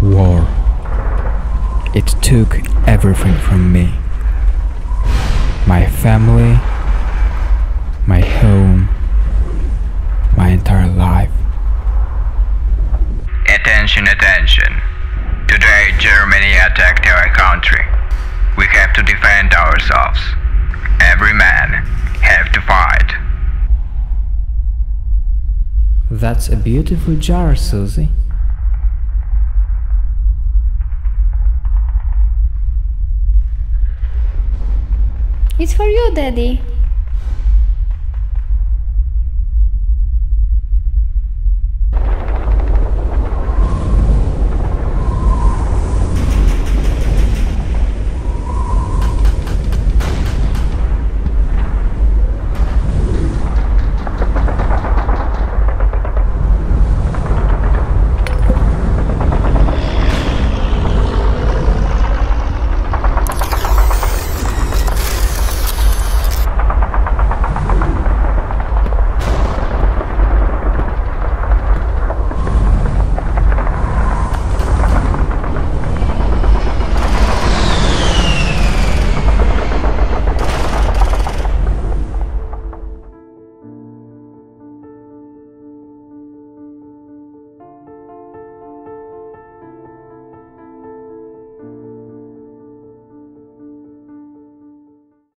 War. It took everything from me. My family, my home, my entire life. Attention, attention. Today Germany attacked our country. We have to defend ourselves. Every man have to fight. That's a beautiful jar, Susie. It's for you, Daddy.